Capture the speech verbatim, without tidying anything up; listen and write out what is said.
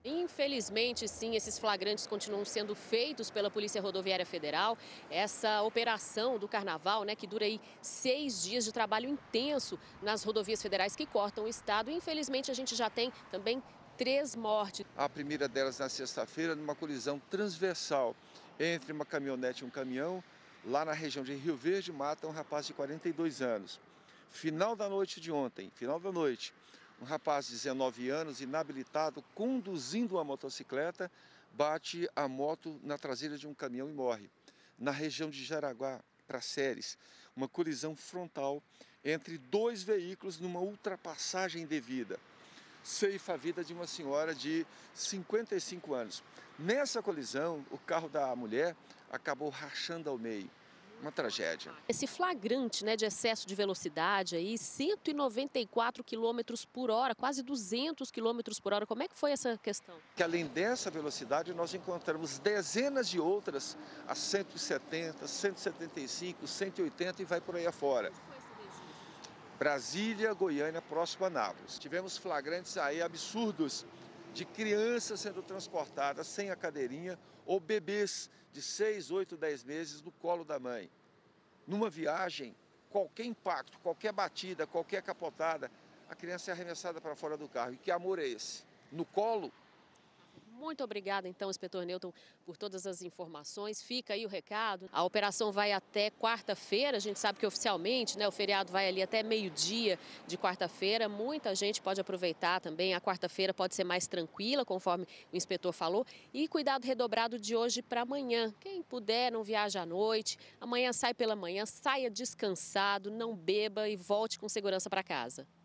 Infelizmente, sim, esses flagrantes continuam sendo feitos pela Polícia Rodoviária Federal. Essa operação do Carnaval, né, que dura aí seis dias de trabalho intenso nas rodovias federais que cortam o estado. Infelizmente, a gente já tem também três mortes. A primeira delas na sexta-feira, numa colisão transversal entre uma caminhonete e um caminhão, lá na região de Rio Verde, mata um rapaz de quarenta e dois anos. Final da noite de ontem, final da noite, um rapaz de dezenove anos, inabilitado, conduzindo uma motocicleta, bate a moto na traseira de um caminhão e morre. Na região de Jaraguá, Praxeres, uma colisão frontal entre dois veículos numa ultrapassagem indevida. Ceifa a vida de uma senhora de cinquenta e cinco anos. Nessa colisão, o carro da mulher acabou rachando ao meio. Uma tragédia. Esse flagrante, né, de excesso de velocidade aí, cento e noventa e quatro quilômetros por hora, quase duzentos quilômetros por hora. Como é que foi essa questão? Que além dessa velocidade, nós encontramos dezenas de outras a cento e setenta, cento e setenta e cinco, cento e oitenta e vai por aí afora. Brasília, Goiânia, próximo a Nápoles. Tivemos flagrantes aí absurdos de crianças sendo transportadas sem a cadeirinha ou bebês de seis, oito, dez meses no colo da mãe. Numa viagem, qualquer impacto, qualquer batida, qualquer capotada, a criança é arremessada para fora do carro. E que amor é esse? No colo? Muito obrigada, então, inspetor Newton, por todas as informações. Fica aí o recado. A operação vai até quarta-feira. A gente sabe que oficialmente, né, o feriado vai ali até meio-dia de quarta-feira. Muita gente pode aproveitar também. A quarta-feira pode ser mais tranquila, conforme o inspetor falou. E cuidado redobrado de hoje para amanhã. Quem puder, não viaja à noite. Amanhã sai pela manhã, saia descansado, não beba e volte com segurança para casa.